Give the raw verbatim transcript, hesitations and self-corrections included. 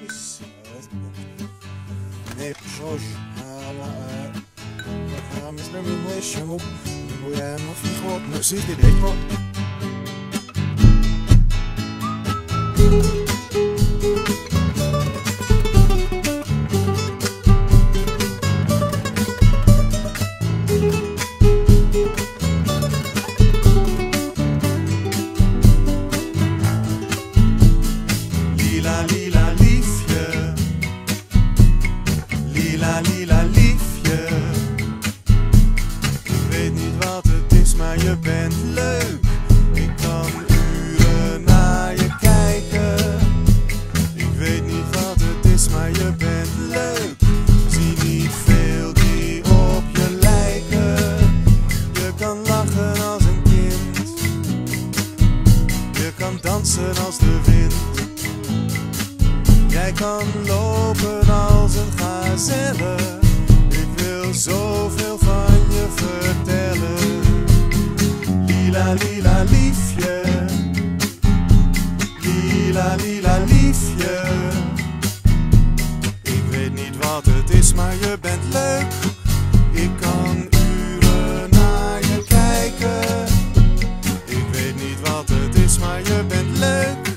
is het. Nee, George, ah, mister Mimoy, Shamuk, Mimoy, Mofigo, Muziek, dit heet wel. Lila, lila liefje, lila, lila liefje. Ik weet niet wat het is, maar je bent leuk. Ik kan uren naar je kijken. Ik weet niet wat het is, maar je bent leuk. Zie niet veel die op je lijken. Je kan lachen als een kind. Je kan dansen als de wind. Jij kan lopen als een gazelle. Ik wil zoveel van je vertellen. Lila, lila liefje. Lila, lila liefje. Ik weet niet wat het is, maar je bent leuk. Ik kan uren naar je kijken. Ik weet niet wat het is, maar je bent leuk.